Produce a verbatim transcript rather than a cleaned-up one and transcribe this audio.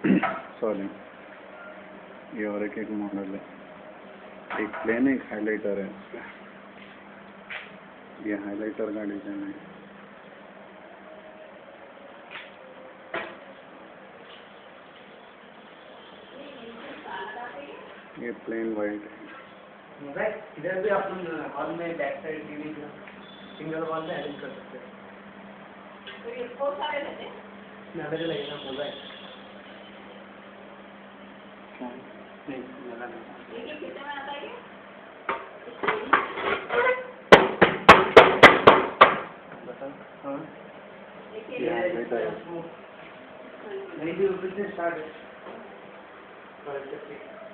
Sorry, ये और एक एक मॉडल है, एक प्लेन एक हाइलाइटर है इसका। ये हाइलाइटर का डिजाइन है। ये प्लेन वाइट है। इधर भी आप हॉल में back side TV single wall में अरेंज कर सकते हैं। तो ये बहुत सारे लेते हैं ना, मेरे लगेगा मोबाइल नहीं लगा नहीं। ये कितने में आता है? बताओ। हाँ ये नहीं भी रुपये से स्टार्ट है।